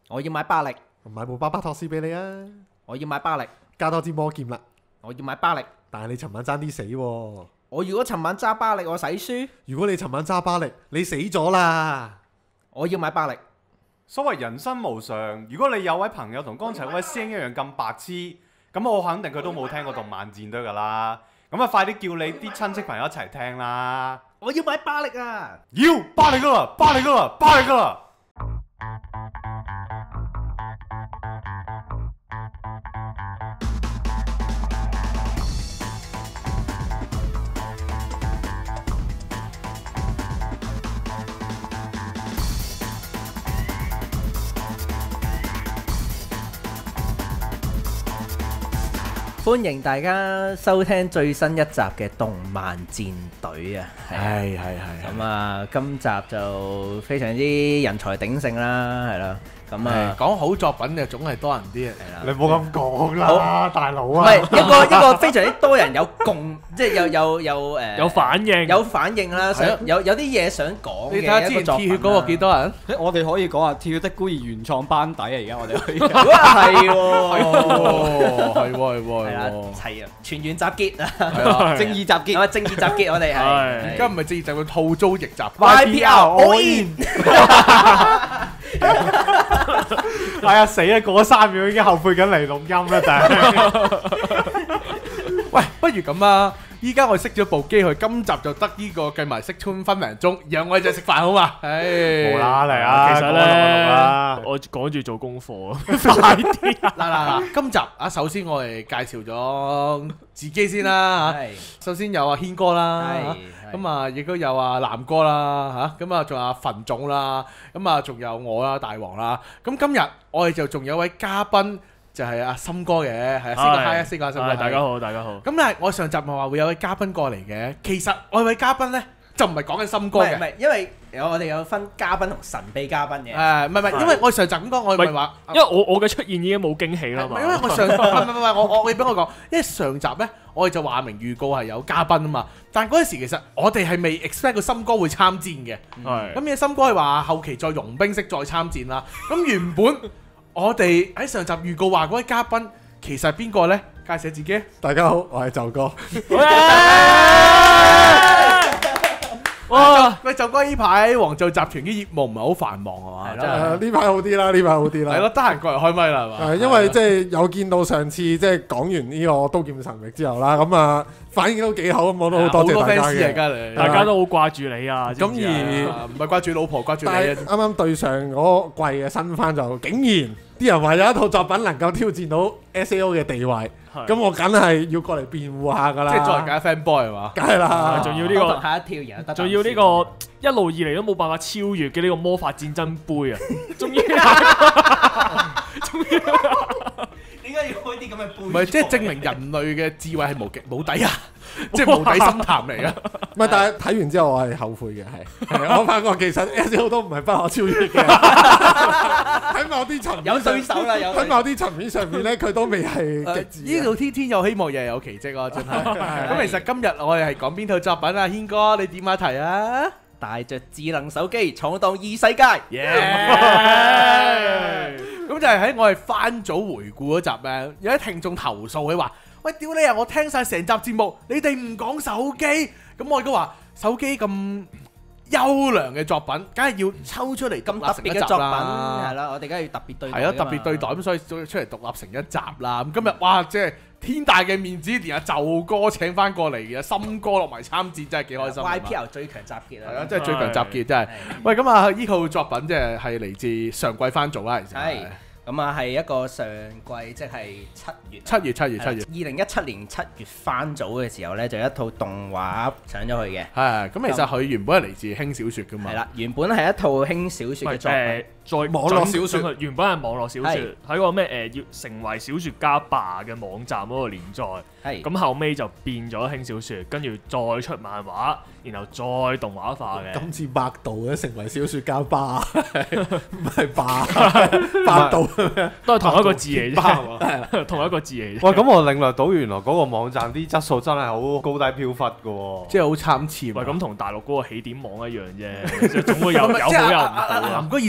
我要買巴力， 買部巴巴托斯俾你啊！ 我要買巴力， 加多支魔劍啦！ 我要買巴力。 但係你尋晚爭啲死喎。 我如果尋晚揸巴力，我使輸。 如果你尋晚揸巴力，你死咗啦！ 我要買巴力。 所謂人生無常，如果你有位朋友同剛才嗰位師兄一樣咁白痴，咁我肯定佢都冇聽過動漫戰隊噶啦。咁啊，快啲叫你啲親戚朋友一齊聽啦！ 我要買巴力啊！ 要巴力噶啦，巴力噶啦，巴力噶啦！ 歡迎大家收聽最新一集嘅動漫戰隊啊！ 係咁啊，今集就非常之人才鼎盛啦，係啦。咁啊， 講好作品就總係多人啲嘅， 係啦。 你唔好咁講啦，大佬啊！ 唔係一個非常之多人有共，即係有反應， 有反應啦，想有啲嘢想講嘅你睇下之前一個作品鐵血嗰個幾多人？ 我哋可以講下《鐵血的孤兒》原創班底啊！而家我哋可以係係喎， 係啦，係啊，全員集結啊！ 係啊， 正義集結， 正義集結，我哋係而家唔係正義集結，套租逆襲 YPR all in。 係啊，死啊！過咗3秒已經後悔緊嚟錄音啦，但係喂，不如咁啊！依家我熄咗部機去，今集就得呢個計埋熄春分零鐘，然後我哋就食飯好嘛？唉， 冇啦嚟啊！ 其實咧， 我趕住做功課啊， 快啲嗱，今集啊，首先我哋介紹咗自己先啦嚇。 係首先有阿軒哥啦， 係咁啊亦都有阿南哥啦嚇，咁啊仲有阿墳總啦，咁啊仲有我啦大王啦。咁今日我哋就仲有位嘉賓。就係阿森哥嘅，係啊，先個 hi 啊，先個森哥。 大家好，大家好。 咁但係我上集咪話會有位嘉賓過嚟嘅，其實我位嘉賓咧就唔係講緊森哥嘅， 唔係，因為我哋有分嘉賓同神秘嘉賓嘅。 唔係，因為我上集咁講，我咪話， 因為我嘅出現已經冇驚喜啦嘛。 因為我上唔係，我你俾我講，因為上集咧我哋就話明預告係有嘉賓啊嘛，但嗰陣時其實我哋係未 expect 個森哥會參戰嘅，咁嘅森哥係話後期再融冰式再參戰啦，咁原本。我哋喺上集預告話嗰位嘉賓其實係邊個呢？介紹自己。 大家好，我係就哥。 哇！喂，就哥呢排黃就集團啲業務唔係好繁忙係嘛？ 係咯， 呢排好啲啦，呢排好啲啦。 係咯，得閒過嚟開咪啦係嘛？ 因為即係有見到上次即係講完呢個刀劍神域之後啦，咁啊反應都幾好，咁我都好多謝大家嘅。 大家都好掛住你啊！ 咁而唔係掛住老婆，掛住你啊！ 啱啱對上嗰季嘅新番就竟然啲人話有一套作品能夠挑戰到 SAO 嘅地位，咁我梗係要過嚟辯護下㗎啦。 即係作為假 fanboy 係嘛？ 梗係啦， 仲要呢個下一跳，然後得。 仲要呢個一路以嚟都冇辦法超越嘅呢個魔法戰爭杯啊！終於， 點解要開啲咁嘅杯？ 唔係，即係證明人類嘅智慧係冇底啊！即係無底深潭嚟噶。 唔係，但係睇完之後我係後悔嘅，係我發覺其實 SAO 都唔係不可超越嘅。喺某啲層面有對手啦， 喺某啲層面上面咧，佢都未係極致。 呢度天天有希望，日日有奇蹟啊！真係。咁其實今日我哋係講邊套作品啊？軒哥，你點下題啊？ 帶着智能手機闖蕩異世界。 咁就係喺我哋番組回顧嗰集咧，有啲聽眾投訴佢話：喂，屌你啊！我聽晒成集節目，你哋唔講手機。咁我亦都話手機咁優良嘅作品，梗係要抽出嚟咁特別嘅作品係啦，我哋梗係要特別對待。 係咯，特別對待咁，所以出嚟獨立成一集啦。咁今日哇，即係天大嘅面子，連阿就哥請翻過嚟嘅，森哥落埋參戰，真係幾開心。 YPR 最強集結啊！ 係啊，真係最強集結，真係。喂，咁啊，呢套作品即係嚟自上季番組啦，其實係。 咁啊，係一個上季，即係 7月。 2017年7月番組嘅時候呢，就有一套動畫上咗去嘅。 係，咁其實佢原本係嚟自輕小說噶嘛。 係啦，原本係一套輕小說嘅作品。 再網絡小說原本係網絡小說，喺個咩要成為小說家爸嘅網站嗰個連載，咁後尾就變咗輕小說，跟住再出漫畫，然後再動畫化嘅。 今次百度嘅成為小說家爸，唔係爸，百度都係同一個字嚟啫，同一個字嚟啫。 喂，咁我領略到原來嗰個網站啲質素真係好高低飄忽嘅喎， 即係好參差。 喂，咁同大陸嗰個起點網一樣啫，總會有好有唔好啊。 南哥意思係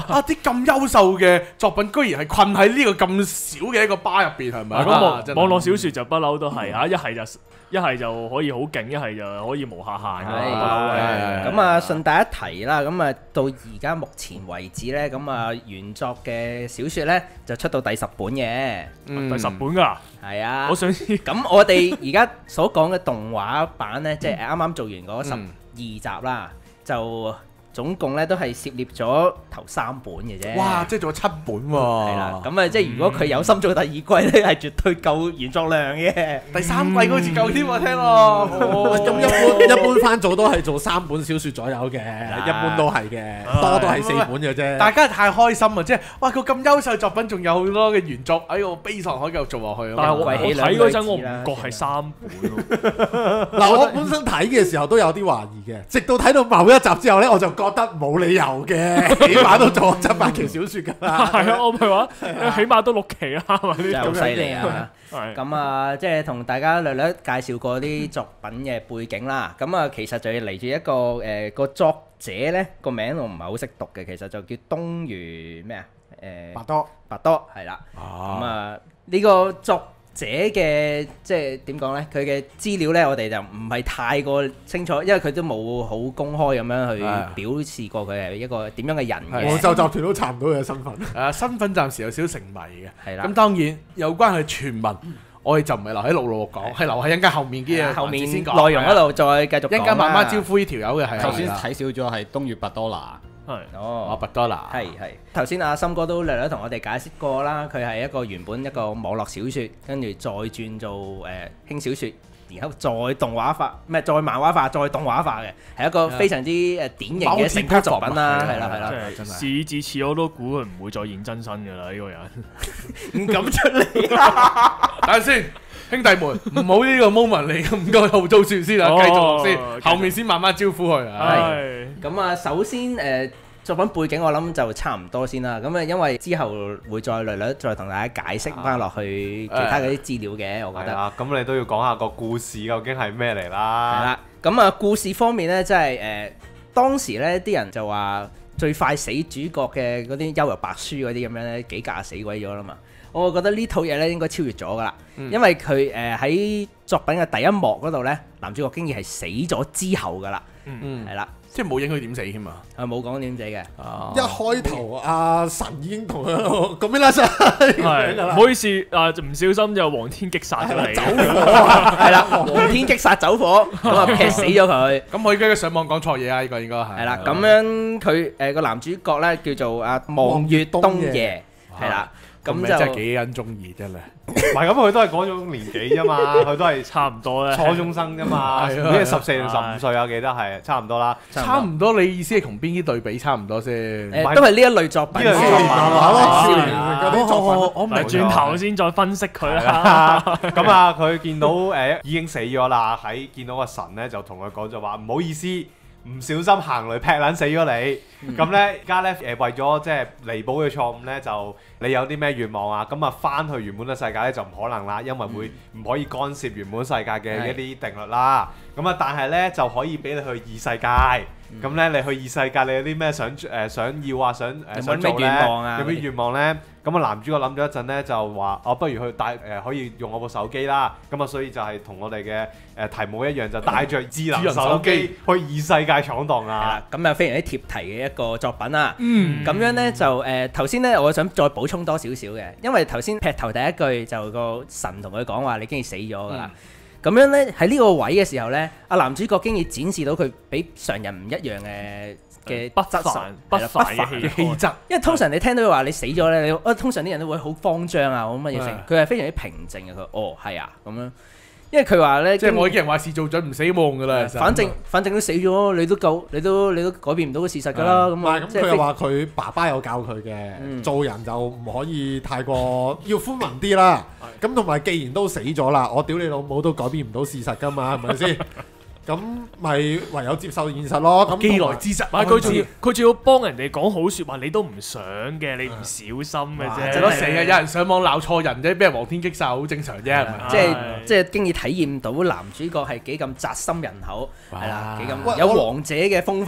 啲咁優秀嘅作品，居然係困喺呢個咁少嘅一個巴入邊，係咪？ 咁網絡小説就不嬲都係嚇，一係就可以好勁，一係就可以無下限嘅。 咁啊，順帶一提啦，咁啊到而家目前為止咧，咁啊原作嘅小説咧就出到第10本嘅， 第10本㗎。 係啊， 我想知。 咁我哋而家所講嘅動畫版咧，即係啱啱做完嗰12集啦，就總共咧都係涉獵咗頭3本嘅啫。 哇！即係做咗7本喎。 係啦，咁啊，即係如果佢有心做第2季咧，係絕對夠原作量嘅。 第3季好似夠添喎，聽喎。 咁一般番組都係做3本小説左右嘅，一般都係嘅，多都係4本嘅啫。 大家太開心啊！即係哇，個咁優秀作品，仲有好多嘅原作喺個悲喪可以繼續做落去。 但係我睇嗰陣，我唔覺係3本咯。 嗱，我本身睇嘅時候都有啲懷疑嘅，直到睇到某一集之後咧，我就覺得冇理由嘅，起碼都做7-8期小説㗎啦。 係啊，我唔係話起碼都6期啦，係咪？ 真係好犀利啊！咁啊，即係同大家略略介紹過啲作品嘅背景啦。咁啊，其實就係嚟自一個個作者咧，個名我唔係好識讀嘅，其實就叫東魚咩啊？白多係啦。咁啊，呢個作者嘅即係點講呢？佢嘅資料呢，我哋就唔係太過清楚，因為佢都冇好公開咁樣去表示過佢係一個點樣嘅人嘅。 我就集團都查唔到佢嘅身份。 身份暫時有少少成謎嘅。 係啦。 咁當然有關佢傳聞，我哋就唔係留喺陸講，係留喺一陣間後面嘅後面先講內容嗰度再繼續講。 一陣間慢慢招呼呢條友嘅係。 頭先睇少咗係東月拔多拿。 拔多拿係頭先阿森哥都略略同我哋解釋過啦，佢係一個原本一個網絡小説，跟住再轉做輕小説，然後再動畫化，唔係再漫畫化，再動畫化嘅，係一個非常之典型嘅成功作品啦，係啦， 真係事已至此，我都估佢唔會再現真身㗎啦，呢個人唔敢出嚟啊！ 等陣先。兄弟們，唔好呢個 moment 嚟咁多後做算先啦，繼續落先，後面先慢慢招呼佢。 係咁啊，首先作品背景我諗就差唔多先啦。咁啊，因為之後會再略略再同大家解釋翻落去其他嗰啲資料嘅，我覺得。 咁你都要講下個故事究竟係咩嚟啦？ 係啦，咁啊故事方面呢，即係當時呢啲人就話最快死主角嘅嗰啲幽遊白書嗰啲咁樣呢，幾架死鬼咗啦嘛。我覺得呢套嘢咧應該超越咗噶啦，因為佢喺作品嘅第一幕嗰度咧，男主角經已係死咗之後噶啦，係啦， 即係冇影佢點死添啊！ 冇講點死嘅。 一開頭阿神已經同佢講咩啦？ 係唔好意思唔小心就黃天擊殺咗你， 走火係啦，黃天擊殺走火，咁啊劈死咗佢。 咁我而家上網講錯嘢啊！呢個應該係係啦，咁樣佢個男主角咧叫做阿望月東夜，係啦。咁就真係幾人中意真係， 唔係咁佢都係嗰種年紀啫嘛，佢都係差唔多咧， 初中生啫嘛，好似14定15歲啊，記得係差唔多啦。 差唔多，你意思係同邊啲對比差唔多先？ 都係呢一類作品。 少年漫畫咯，少年嗰啲作品。 我明轉頭先再分析佢啦。 咁啊，佢見到已經死咗啦，見到個神咧就同佢講就話唔好意思。唔小心行雷劈撚死咗你，咁咧而家咧為咗即係彌補嘅錯誤咧，就你有啲咩願望啊？咁啊翻去原本嘅世界咧就唔可能啦，因為會唔可以干涉原本世界嘅一啲定律啦。咁啊，但係咧就可以俾你去異世界。咁咧你去異世界，你有啲咩想要啊？想做咧？有咩願望咧？咁啊男主角諗咗一陣咧，就話不如去帶可以用我部手機啦。咁啊，所以就係同我哋嘅題目一樣，就帶着智能手機去異世界闖蕩啊！ 咁啊非常之貼題嘅一個作品啦。咁樣咧就頭先咧，我想再補充多少少嘅，因為頭先劈頭第一句就個神同佢講話，你經已死咗㗎啦。咁樣咧喺呢個位嘅時候咧，阿男主角經已展示到佢比常人唔一樣嘅不凡嘅氣質。 因為通常你聽到話你死咗咧，通常啲人都會好慌張啊，好乜嘢成。佢係非常之平靜嘅。佢係啊咁樣。因為佢話咧， 即係我已經話事做準唔死亡噶啦。 反正都死咗，你都改變唔到個事實噶啦。咁佢又話佢爸爸有教佢嘅，做人就唔可以太過要寬宏啲啦。咁同埋既然都死咗啦，我屌你老母都改變唔到事實噶嘛，係咪先？咁咪唯有接受現實咯。咁既來之則， 佢仲要幫人哋講好説話，你都唔想嘅，你唔小心嘅啫。 成日有人上網鬧錯人啫，俾人黃天擊殺好正常啫，係咪？ 即係經已體驗到男主角係幾咁宅心仁厚，係啦，幾咁有王者嘅風範。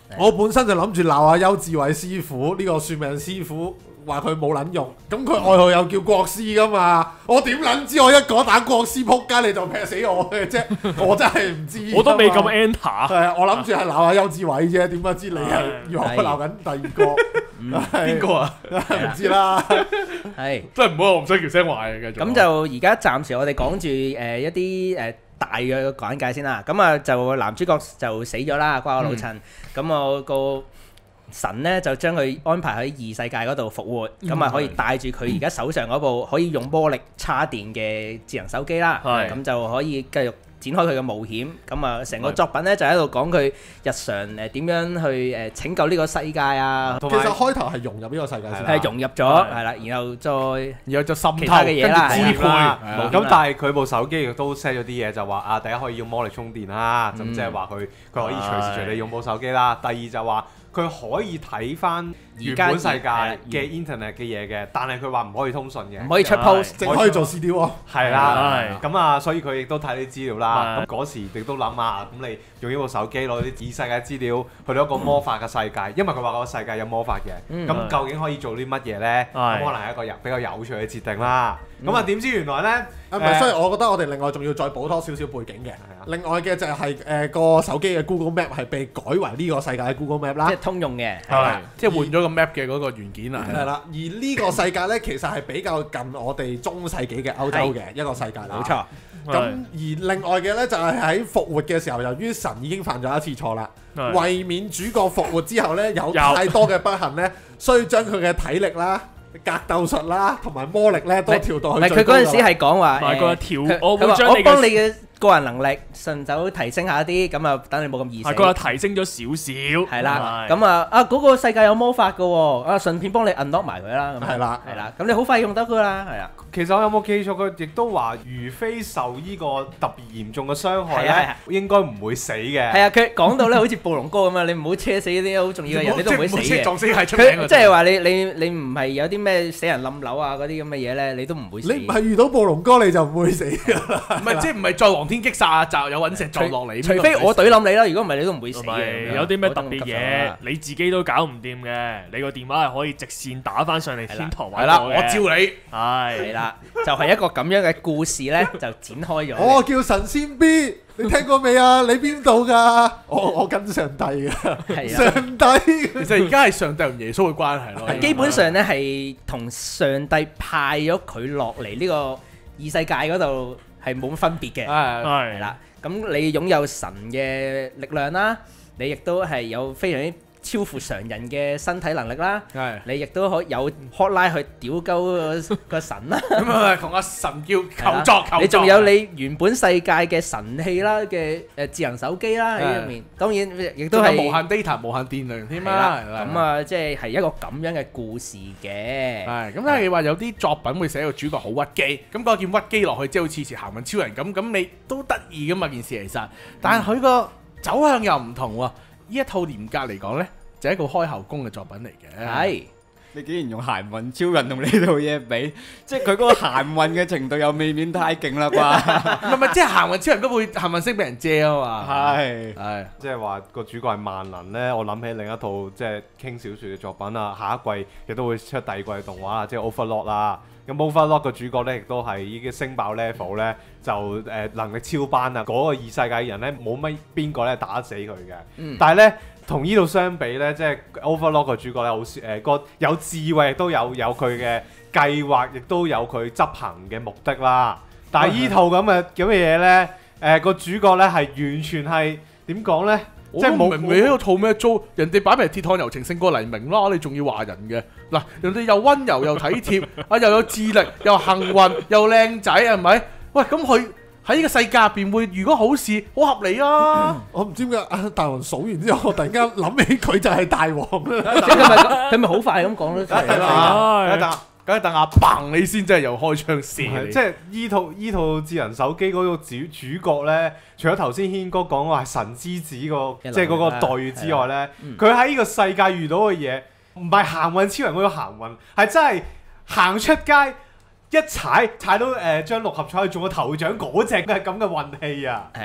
我本身就諗住鬧下邱志偉師傅呢個算命師傅。話佢冇撚用，咁佢外號又叫國師噶嘛？我點撚知我一個打國師撲街你就劈死我嘅啫？我真係唔知。 我都未咁 enter。 係啊，我諗住係鬧下邱志偉啫，點解知你係以為我鬧緊第二個？ 邊個啊？ 唔知啦。 係真係唔好，我唔使叫聲壞嘅。繼續。 咁就而家暫時我哋講住一啲大約嘅簡介先啦。咁啊就男主角就死咗啦，瓜我老襯。咁我個神咧就將佢安排喺異世界嗰度復活，咁啊可以帶住佢而家手上嗰部可以用魔力叉電嘅智能手機啦，咁就可以繼續展開佢嘅冒險。咁啊成個作品咧就喺度講佢日常點樣去拯救呢個世界啊。 其實開頭係融入呢個世界先， 係融入咗，係啦，然後就滲透其他嘅嘢啦， 支配啦。咁但係佢部手機亦都 set 咗啲嘢，就話啊，第一可以用魔力充電啦，咁即係話佢可以隨時隨地用部手機啦。第二就話佢可以睇翻原本世界嘅 internet 嘅嘢嘅，但係佢話唔可以通訊嘅， 唔可以出 post， 淨可以做 CD 喎。 係啦，咁啊，所以佢亦都睇啲資料啦。咁嗰時亦都諗啊，咁你用呢部手機攞啲異世界資料去到一個魔法嘅世界，因為佢話個世界有魔法嘅，咁究竟可以做啲乜嘢咧？咁可能係一個比較有趣嘅設定啦。咁啊，點知原來咧？ 唔係，所以我覺得我哋另外仲要再補多少少背景嘅。另外嘅就係個手機嘅 Google Map 係被改為呢個世界嘅 Google Map 啦， 即係通用嘅， 即係換咗個 map 嘅嗰個元件啊。 係啦，而呢個世界咧其實係比較近我哋中世紀嘅歐洲嘅一個世界啦。 冇錯。 咁而另外嘅咧就係喺復活嘅時候，由於神已經犯咗一次錯啦，為免主角復活之後咧有太多嘅不幸咧，需要將佢嘅體力啦、格鬥術啦同埋魔力咧都調到去最高。 佢嗰陣時係講話我會將我幫你嘅個人能力順手提升下啲，咁啊等你冇咁易死。 佢話提升咗少少。 係啦，咁嗰個世界有魔法嘅喎，順便幫你 unlock 埋佢啦。 係啦， 係啦，咁你好快用得噶啦，係啦。 其實我有冇記錯？佢亦都話，如非受呢個特別嚴重嘅傷害咧，應該唔會死嘅。 係啊，佢講到咧好似暴龍哥咁啊，你唔好車死啲好重要嘅人，你都唔會死嘅。 撞死係出名嘅。 即係話你唔係有啲咩死人冧樓啊嗰啲咁嘅嘢咧，你都唔會死。 你唔係遇到暴龍哥你就唔會死㗎啦。 唔係即係唔係再黃天擊殺就有隕石撞落嚟。 除非我懟冧你啦，如果唔係你都唔會死嘅。有啲咩特別嘢你自己都搞唔掂嘅，你個電話係可以直線打翻上嚟天堂玩。 係啦，我照你。 係啦，就係一個咁樣嘅故事咧，就展開咗。 我叫神仙 B，你聽過未啊？你邊度㗎？我跟上帝㗎。上帝。 其實而家係上帝同耶穌嘅關係咯。 基本上咧係同上帝派咗佢落嚟呢個異世界嗰度係冇乜分別嘅。係啦，咁你擁有神嘅力量啦，你亦都係有非常之超乎常人嘅身體能力啦，你亦都可有 hotline 去屌鳩個神啦， 咁啊同阿神叫求助， 你仲有你原本世界嘅神器啦嘅智能手機啦喺入面，當然亦都係無限 data、無限電量添啦。 咁啊，即係一個咁樣嘅故事嘅。 係咁，但係你話有啲作品會寫個主角好屈機，咁嗰件屈機落去，即係好似似行運超人咁你都得意噶嘛件事其實，但係佢個走向又唔同喎。呢一套嚴格嚟講呢，就係一個開後宮嘅作品嚟嘅。 係， 你竟然用行運超人同呢套嘢比，即係佢嗰個行運嘅程度又未免太勁啦啩？ 唔係，即係行運超人都會行運星俾人借啊嘛。 係， 即係話個主角係萬能呢。我諗起另一套即係輕小說嘅作品啦，下一季亦都會出第二季動畫啦，即係 Overlord 啦。咁 Overlord 個主角咧，亦都係已經升爆 level 咧，就能力超班啊！嗰個異世界嘅人咧，冇乜邊個咧打得死佢嘅。但係咧，同呢度相比咧，即係 Overlord 個主角咧，好個有智慧，亦都有佢嘅計劃，亦都有佢執行嘅目的啦。但係依套咁嘅嘢咧，個主角咧係完全係點講咧？ 即係冇明你喺度套咩租？人哋擺明鐵漢柔情勝過黎明啦，你仲要話人嘅？嗱，人哋又溫柔又體貼，又有智力，又幸運，又靚仔，係咪？喂，咁佢喺呢個世界入邊會如果好事，好合理啊！ 我唔知點解大王數完之後，我突然間諗起佢就係大王啦。 佢咪好快咁講咗出嚟啦？ 梗係等阿砰你先，真係又開槍射你。 即係依套智能手機嗰個主角咧，除咗頭先軒哥講話係神之子即係嗰個待遇之外咧，佢喺呢個世界遇到嘅嘢，唔係行運超人嗰種行運，係真係行出街一踩到張六合彩中個頭獎嗰隻嘅咁嘅運氣啊！ 係啊。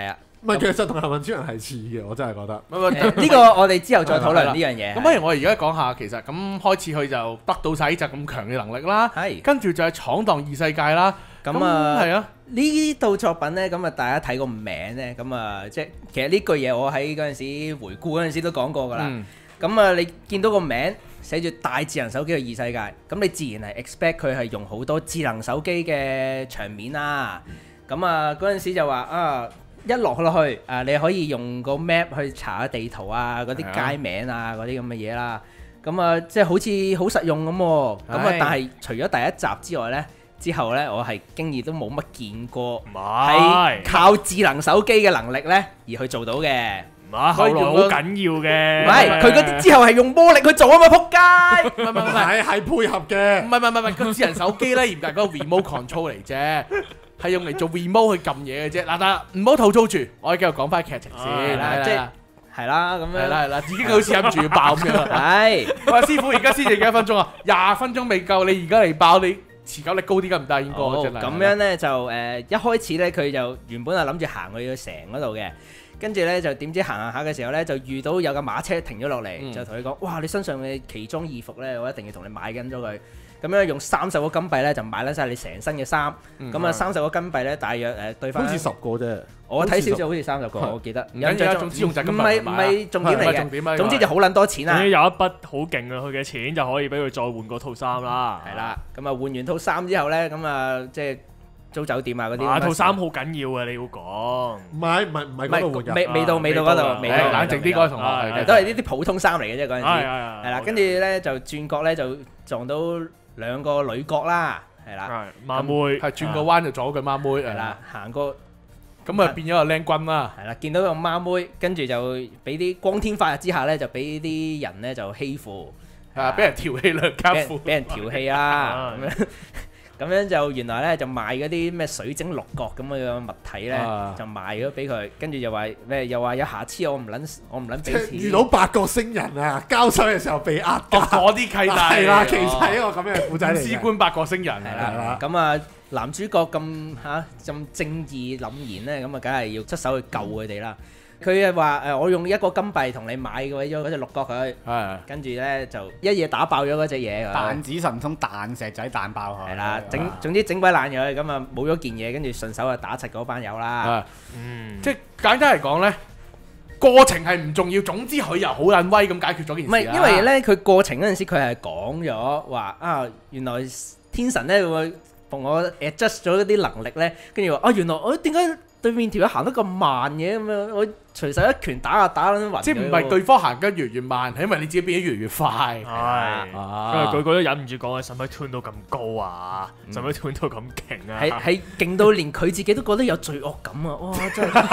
唔係，其實同行運超人係似嘅，我真係覺得。 呢個我哋之後再討論呢樣嘢。 咁不如我而家講下，其實咁開始佢就得到晒就咁強嘅能力啦。係。跟住就係闖蕩異世界啦。咁啊，係啊。 呢套作品呢，咁啊大家睇個名呢，咁啊即係其實呢句嘢我喺嗰陣時回顧嗰陣時都講過㗎啦。咁啊，你見到個名寫住大智能手機嘅異世界，咁你自然係 expect 佢係用好多智能手機嘅場面啦。咁啊嗰陣時就話啊。一落去你可以用個 map 去查下地圖啊，嗰啲街名啊，嗰啲咁嘅嘢啦。咁啊，即係好似好實用咁喎。咁啊，但係除咗第一集之外呢，之後呢，我係經已都冇乜見過係靠智能手機嘅能力呢而去做到嘅。 後來好緊要嘅。 唔係，佢嗰啲之後係用魔力去做啊嘛，仆街！ 唔係配合嘅。 唔係，個智能手機呢，嚴格嗰個 remote control 嚟啫。係用嚟做 remote 去撳嘢嘅啫，嗱唔好吐槽住，我哋繼續講翻劇情先， 係啦，咁樣係啦，已經好似諗住要爆咁樣。係，喂師傅，而家先至幾多分鐘啊？20分鐘未夠，你而家嚟爆，你持久力高啲得唔得？應該咁樣咧就一開始咧佢就原本係諗住行去城嗰度嘅，跟住咧就點知行下嘅時候咧就遇到有架馬車停咗落嚟，就同佢講：哇！你身上嘅奇裝異服咧，我一定要同你買緊咗佢。咁樣用30個金幣咧就買甩晒你成身嘅衫，咁啊30個金幣咧大約對翻好似10個啫， 我睇少少好似30個，我記得。 唔緊要，總之用就金幣唔係重點嚟嘅，總之就好撚多錢啦。 有一筆好勁啊，佢嘅錢就可以俾佢再換個套衫啦。 係啦，咁啊換完套衫之後咧，咁啊即係租酒店啊嗰啲。 套衫好緊要啊，你要講。 唔係嗰度換㗎， 未到嗰度， 冷靜啲嗰個同學， 都係呢啲普通衫嚟嘅啫嗰陣時。係啦，跟住咧就轉角咧就撞到2個女角啦，係啦， 孖妹係轉個彎就撞到佢孖妹， 係啦，行過咁啊變咗個靚軍啦， 係啦，見到個孖妹，跟住就俾啲光天化日之下咧，就俾啲人咧就欺負， 係俾人調戲兩家父， 俾人調戲啦，咁樣就原來咧就賣嗰啲咩水晶6角咁嘅物體咧，就賣咗俾佢，跟住又話咩？又話有瑕疵，我唔撚俾錢。 遇到8個星人啊，交手嘅時候被呃。 嗰啲契弟係啦，其實係一個咁樣嘅故仔嚟嘅。 司官8個星人係啦，咁啊男主角咁正義凜然咧，咁啊梗係要出手去救佢哋啦。佢係話我用1個金幣同你買咗嗰隻6角佢，跟住咧就一嘢打爆咗嗰隻嘢， 彈指神通彈石仔彈爆佢， 係啦，總之整鬼爛咗，咁啊冇咗件嘢，跟住順手就打柒嗰班友啦。 即係簡單嚟講咧，過程係唔重要，總之佢又好撚威咁解決咗件事。 唔係，因為咧佢過程嗰陣時佢係講咗話啊，原來天神咧會同我 adjust 咗啲能力咧，跟住話啊原來我點解對面條友行得咁慢嘅咁樣，我隨手一拳打下打撚暈。 即係唔係對方行得越嚟越慢，係因為你自己變得越嚟越快。 係，因為個個都忍唔住講：使唔使 turn 到咁高啊？使唔使 turn 到咁勁啊？ 係勁到連佢自己都覺得有罪惡感啊！哇，真係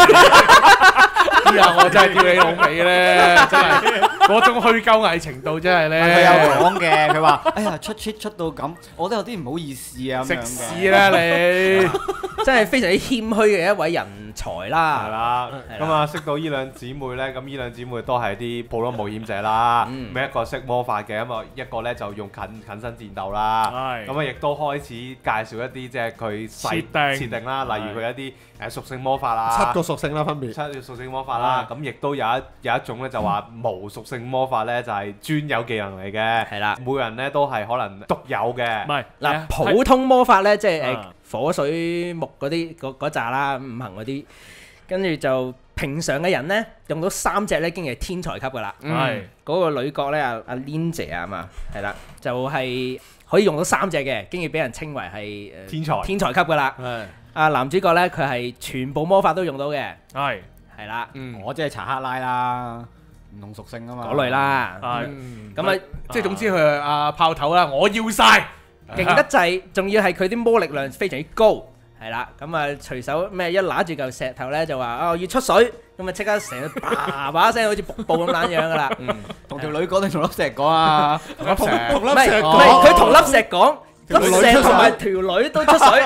之後我真係叫你老味咧，真係嗰種虛構偽程度真係咧。 佢有講嘅，佢話：哎呀出到咁，我都有啲唔好意思啊。 食屎啦你！ 真係非常之謙虛嘅一位人才啦。 係啦，咁啊識到依兩姊妹咧，咁依兩姊妹都係啲普通冒險者啦。咁一個識魔法嘅，咁啊一個咧就用近身戰鬥啦。咁啊亦都開始介紹一啲即係佢設定啦，例如佢一啲屬性魔法啦， 7個屬性啦分別。 7個屬性魔法啦，咁亦都有一種咧就話無屬性魔法咧就係專有技能嚟嘅。係啦，每人咧都係可能獨有嘅。 唔係嗱，普通魔法咧即係火水木嗰啲嗰扎啦，5行嗰啲，跟住就平常嘅人咧用到3隻咧已經係天才級噶啦。係嗰個女角咧阿 Lin 姐啊嘛，係啦，就係可以用到3隻嘅，跟住俾人稱為係天才級噶啦。阿男主角咧佢係全部魔法都用到嘅。係啦， 我即係查克拉啦，唔同屬性啊嘛， 嗰類啦。咁啊， 即係總之佢係阿炮頭啦，我要晒。 勁得滯，仲要係佢啲魔力量非常之高，係啦，咁啊隨手咩一揦住嚿石頭咧就話啊要出水，咁啊即刻成個叭叭聲好似瀑布咁撚樣噶啦， 同條女講定同粒石講啊？ 同粒石講， 唔係佢同粒石講，粒石同埋條女都出水，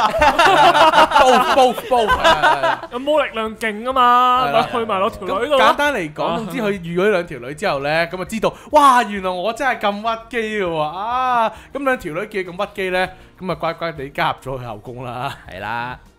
咁魔力量勁啊嘛，咪去埋攞條女度。 簡單嚟講，總之佢遇咗2條女之後咧，咁啊知道，哇原來我真係咁屈機嘅喎，啊咁2條女見咁屈機咧，咁啊乖乖地加入咗佢後宮啦。 係啦，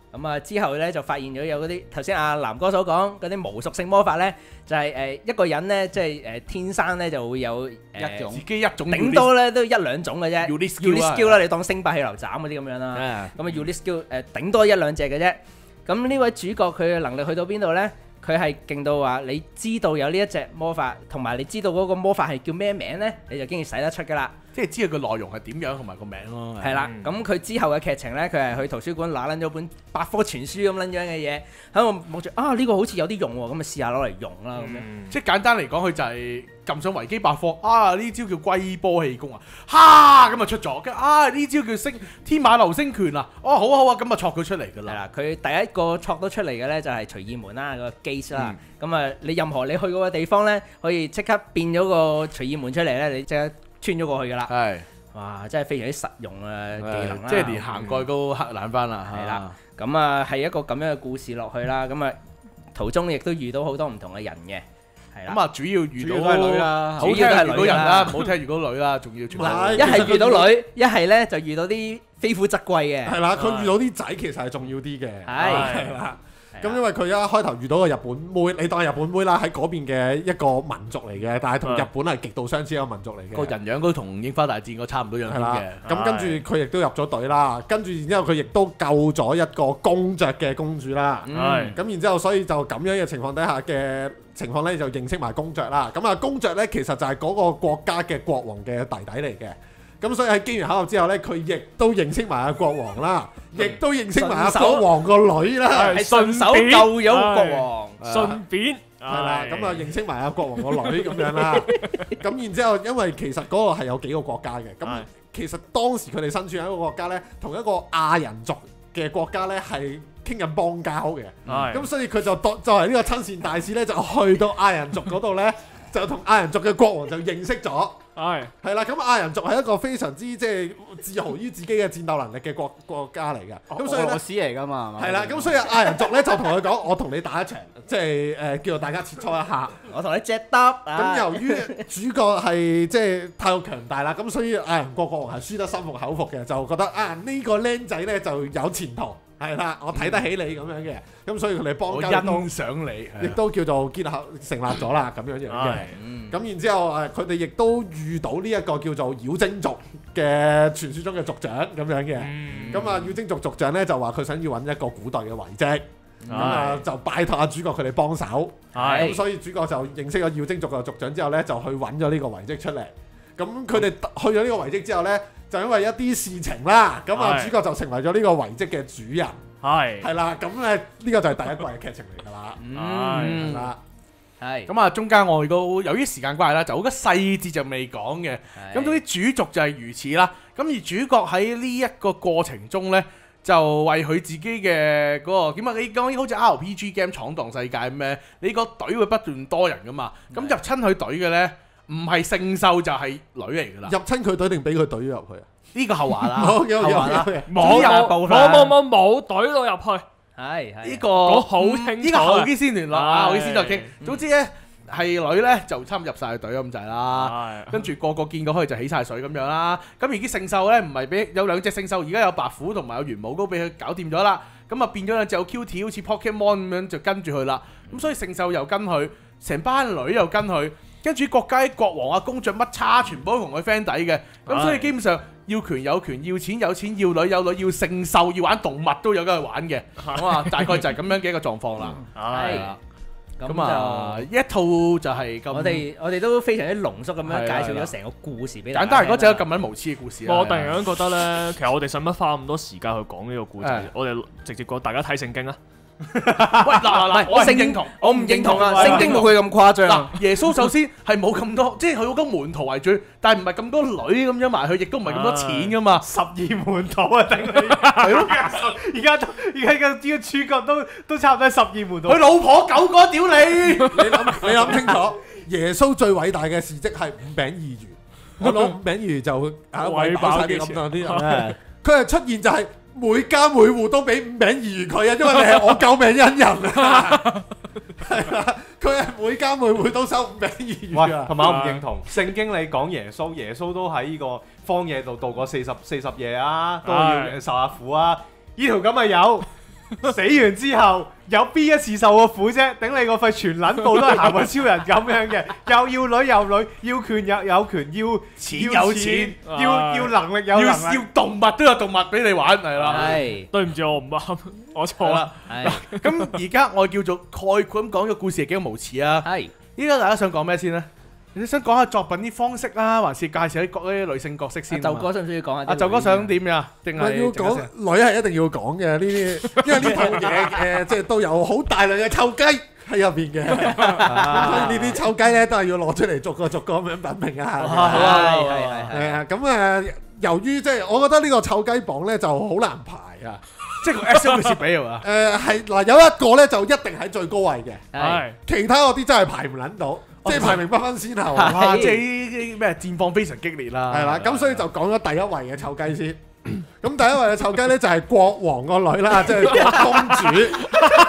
咁啊之後咧就發現咗有嗰啲頭先阿南哥所講嗰啲無屬性魔法咧，就係一個人咧即係天生咧就會有一種自己一種頂多咧都一兩種嘅啫 Unique skill 啦，你當星霸氣流斬嗰啲咁樣啦。咁啊 Unique skill 頂多一兩隻嘅啫。咁呢位主角佢嘅能力去到邊度咧？佢係勁到話，你知道有呢一隻魔法，同埋你知道嗰個魔法係叫咩名咧，你就經已使得出噶啦。 即係知道個內容係點樣同埋個名咯。 係啦，咁佢之後嘅劇情咧，佢係去圖書館攞撚咗本百科全書咁撚樣嘅嘢，喺度望住呢個好似有啲用喎，咁啊試下攞嚟用啦咁樣。 即係簡單嚟講，佢就係撳上維基百科呢招叫龜波氣功啊，咁啊出咗，跟呢招叫天馬流星拳啊，好啊，咁啊戳佢出嚟㗎啦。 係啦，佢第一個戳到出嚟嘅咧就係隨意門啦，個 gate 啦。咁啊，你任何你去嗰個地方咧，可以即刻變咗個隨意門出嚟咧，你即刻穿咗過去㗎啦。 係， 哇！真係非常之實用嘅技能啦， 即係連行過都黑爛翻啦。 係啦，咁啊係一個咁樣嘅故事落去啦。咁啊途中亦都遇到好多唔同嘅人嘅，係啦。 咁啊主要遇到都係女啦， 好聽遇到人啦，唔好聽遇到女啦，仲要全部一係遇到女，一係咧就遇到啲非富則貴嘅。 係啦，佢遇到啲仔其實係重要啲嘅。係啦。咁因為佢一開頭遇到個日本妹，你當係日本妹啦，喺嗰邊嘅一個民族嚟嘅，但係同日本係極度相似一個民族嚟嘅。 個人樣都同櫻花大戰個差唔多樣嘅。 咁跟住佢亦都入咗隊啦，跟住然之後佢亦都救咗一個公爵嘅公主啦。咁然之後所以就咁樣嘅情況底下嘅情況咧，就認識埋公爵啦。咁啊公爵咧其實就係嗰個國家嘅國王嘅弟弟嚟嘅。咁所以喺機緣巧合之後咧，佢亦都認識埋阿國王啦，亦都認識埋阿國王個女啦， 係順手救咗國王， 順便係啦，咁啊認識埋阿國王個女咁樣啦。咁然之後，因為其實嗰個係有幾個國家嘅，咁其實當時佢哋身處喺一個國家咧，同一個亞人族嘅國家咧係傾緊邦交嘅。咁所以佢就作為呢個親善大使咧，就去到亞人族嗰度咧，就同亞人族嘅國王就認識咗。係啦，咁亞人族係一個非常之即係自豪於自己嘅戰鬥能力嘅國家嚟㗎。咁所以俄羅斯嚟㗎嘛， 係啦，咁所以亞人族咧就同佢講：我同你打一場，即係叫做大家切磋一下。 我同你隻得。 咁由於主角係即係太過強大啦，咁所以亞人國王係輸得心服口服嘅，就覺得呢個僆仔咧就有前途。係啦，我睇得起你咁樣嘅，咁所以佢哋邦交欣賞你， 亦都叫做結合成立咗啦，咁樣樣嘅。咁然之後佢哋亦都遇到呢一個叫做妖精族嘅傳説中嘅族長咁樣嘅。咁妖精族族長咧就話佢想要揾一個古代嘅遺跡，咁就拜託阿主角佢哋幫手。咁所以主角就認識咗妖精族嘅族長之後咧，就去揾咗呢個遺跡出嚟。咁佢哋去咗呢個遺跡之後咧，就因為一啲事情啦，咁主角就成為咗呢個遺跡嘅主人。係啦，咁咧呢個就係第一季嘅劇情嚟㗎啦。係啦， 咁啊中間我哋都由於時間關係啦，就好多細節就未講嘅。咁總之主軸就係如此啦。咁而主角喺呢一個過程中咧，就為佢自己嘅嗰個點啊？你講好似 RPG game 闖蕩世界咩？你個隊會不斷多人㗎嘛？咁入親佢隊嘅咧，唔係聖獸就係女嚟㗎啦。 入親佢隊定俾佢隊入去啊？ 呢個後話啦， 後話啦， 冇隊到入去， 係呢個好清楚， 呢個後機先聯絡啊，後機先再傾。總之咧係女咧就差唔多入晒隊咁滯啦，跟住個個見過佢就起晒水咁樣啦。咁而啲聖獸咧唔係俾有兩隻聖獸，而家有白虎同埋有玄武高俾佢搞掂咗啦。咁啊變咗兩隻有 QT 好似 Pokemon 咁樣就跟住佢啦。咁所以聖獸又跟佢，成班女又跟佢。跟住國家國王啊、公爵乜叉，全部都同佢 friend 底嘅，咁所以基本上要權有權，要錢有錢，要女有女，要聖獸，要玩動物都有得去玩嘅，咁啊大概就係咁樣嘅一個狀況啦。係啊，咁啊一套就係咁。 我哋都非常之濃縮咁樣介紹咗成個故事俾大家。 簡單嚟講就係咁撚無恥嘅故事。 我突然間覺得咧，其實我哋使乜花咁多時間去講呢個故事？我哋直接講大家睇聖經啊！ 喂嗱，我唔認同， 我唔認同啊！聖經冇佢咁誇張。 嗱，耶穌首先係冇咁多，即係佢好多門徒為主，但係唔係咁多女咁樣埋去，亦都唔係咁多錢噶嘛。 12門徒啊，頂你！係咯，而家個主角都差唔多12門徒。 佢老婆9個屌你！ 你諗清楚，耶穌最偉大嘅事蹟係5餅2魚。我攞5餅2魚就餵飽晒啲咁多啲人。佢係出現就係。每家每戶都俾5餅2魚佢啊，因為你係我救命恩人啊！係啊，佢係每家每戶都收5餅2魚啊！ 同埋我唔認同聖經你講耶穌都喺呢個荒野度度過40夜啊，都要受下苦啊！呢條咁咪有死完之後有邊一次受過苦啫？頂你個肺，全撚部都係行運超人咁樣嘅，又要女有女，要權有權，要錢有錢， 要能力有能力， 要動物都有動物俾你玩，係啦。 係對唔住，我唔啱，我錯啦。 係咁而家我叫做概括咁講個故事係幾咁無恥啊！ 係。 依家大家想講咩先咧？你想講下作品啲方式啦，還是介紹啲各啲女性角色先？ 就哥想唔想要講下？ 阿就哥想點呀？定係要講女係一定要講嘅呢啲，因為呢套嘢即係都有好大量嘅臭雞喺入邊嘅，所以呢啲臭雞咧都係要攞出嚟逐個咁樣品評啊！係咁由於即係我覺得呢個臭雞榜咧就好難排啊！ 即係個 Excel 嘅設比係嘛？ 係嗱，有一個咧就一定喺最高位嘅， 係其他嗰啲真係排唔撚到。即係排名不分先後， 哇！即係啲咩戰況非常激烈啦。 係啦，咁所以就講咗第一位嘅臭雞先。咁第一位嘅臭雞咧就係國王個女啦，即係國公主。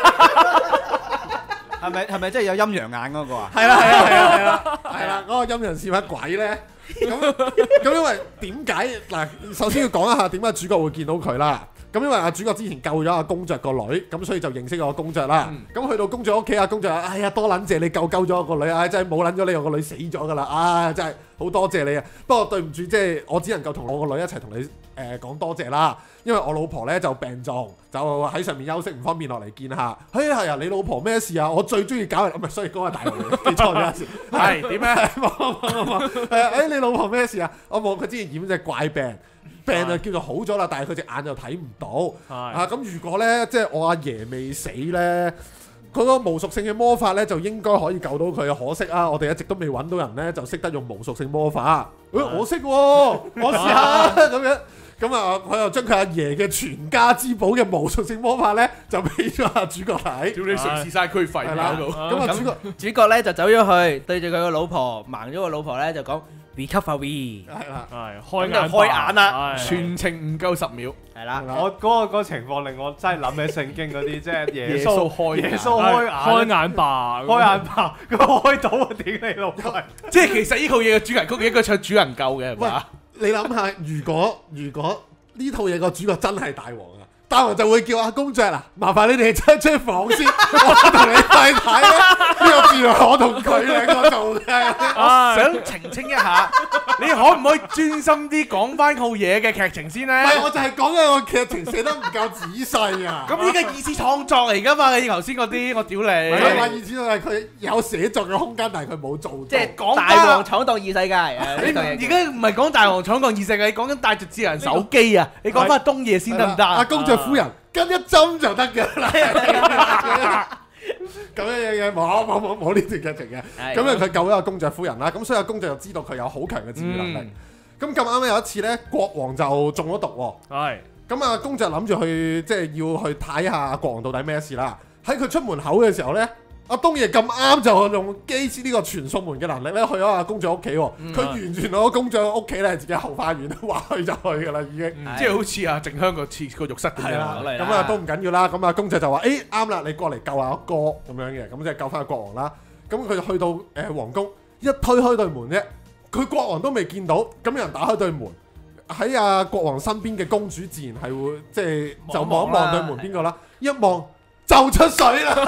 係咪即係有陰陽眼嗰個啊？ 係啦，嗰個陰陽是乜鬼咧？咁因為點解嗱？首先要講一下點解主角會見到佢啦。咁因為阿主角之前救咗阿公爵個女，咁所以就認識咗公爵啦。咁去到公爵屋企，阿公爵話：哎呀，多撚謝你救咗我個女，唉，真係冇撚咗你，我個女死咗噶啦，啊，真係好多謝你啊！不過對唔住，即係我只能夠同我個女一齊同你講多謝啦，因為我老婆咧就病重，就喺上面休息，唔方便落嚟見下。係啊，你老婆咩事啊？我最中意搞人，唔係，所以講係大陸嘅，記錯咗一時。 係點咧？ 冇，你老婆咩事啊？我望佢之前染隻怪病。就叫做好咗啦，但係佢隻眼就睇唔到。咁如果咧，即係我阿爺未死咧，佢個巫屬性嘅魔法咧就應該可以救到佢。可惜啊，我哋一直都未揾到人咧，就識得用巫屬性魔法。我識喎，我試下咁樣。咁啊，佢又將佢阿爺嘅全家之寶嘅巫屬性魔法咧，就俾咗阿主角睇。 叫你嘗試晒區費喺度。 咁啊， 主角咧就走咗去，對住佢個老婆，盲咗個老婆咧就講。recovery 係啦， 開眼啦， 全程唔夠10秒， 係啦。 我嗰個情況令我真係諗起聖經嗰啲，即係耶穌開眼吧， 開眼吧，佢開到啊！屌你老味！ 即係其實呢套嘢嘅主題曲應該唱主人救嘅係嘛？ 你諗下，如果呢套嘢個主角真係大王啊！大王就會叫阿公爵啦，麻煩你哋出房先，我同你睇睇咧。呢個原來我同佢兩個做嘅。 我想澄清一下，你可唔可以專心啲講翻套嘢嘅劇情先咧？ 唔係，我就係講緊個劇情寫得唔夠仔細啊！ 咁呢個二次創作嚟㗎嘛？你頭先嗰啲，我屌你！ 我話二次創作係佢有寫作嘅空間，但係佢冇做。 即係講大王闖蕩異世界。 你而家唔係講大王闖蕩異世界，你講緊帶住智能手機啊！你講翻東野先得唔得啊？ 阿公爵夫人跟一針就得㗎啦。咁樣冇呢段劇情嘅。咁樣佢救咗阿公爵夫人啦，咁所以阿公爵就知道佢有好強嘅治愈能力。咁咁啱咧有一次咧，國王就中咗毒喎。 係。 咁啊，公爵諗住去即係要去睇下國王到底咩事啦。喺佢出門口嘅時候咧，阿東爺咁啱就用機師呢個傳送門嘅能力咧，去咗阿公爵屋企喎。佢完全攞公爵屋企咧係自己後花園，話去就去噶啦，已經。 即係好似阿靜香個浴室咁樣。 咁啊都唔緊要啦。咁啊公爵就話：啱啦，你過嚟救下我哥咁樣嘅，咁即係救翻個國王啦。咁佢去到皇宮，一推開對門啫，佢國王都未見到，咁有人打開對門，喺阿國王身邊嘅公主自然係會即係就望一望對門邊個啦，一望。就出水啦，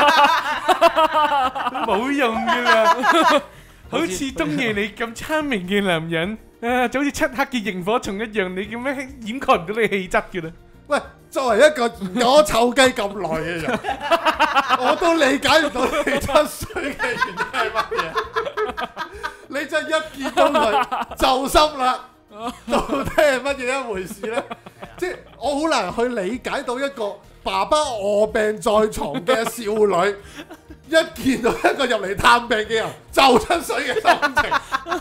冇用㗎啦，好似東爺你咁聰明嘅男人，就好似漆黑嘅螢火蟲一樣，你點樣掩蓋唔到你氣質嘅咧？ 喂，作為一個研究咗臭雞咁耐嘅人，我都理解唔到你出水嘅原因係乜嘢？你真係一見到佢就濕啦，到底係乜嘢一回事咧？即係我好難去理解到一個爸爸臥病在床嘅少女，一見到一個入嚟探病嘅人就出水嘅心情。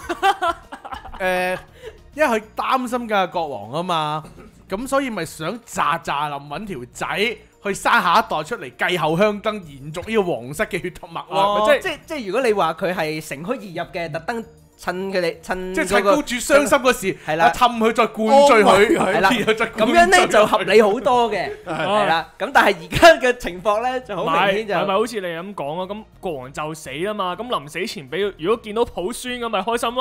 因為佢擔心嘅國王啊嘛，咁所以咪想喳臨揾條仔去生下一代出嚟，繼後香燈，延續呢個皇室嘅血統脈絡。 即係如果你話佢係乘虛而入嘅，特登。趁佢哋即係趁公主傷心嗰時，係啦，氹佢再灌醉佢， 係啦，咁樣咧就合理好多嘅，係啦。咁但係而家嘅情況咧就好明顯就係咪好似你咁講啊？咁國王就死啦嘛，咁臨死前俾如果見到抱孫咁咪開心咯。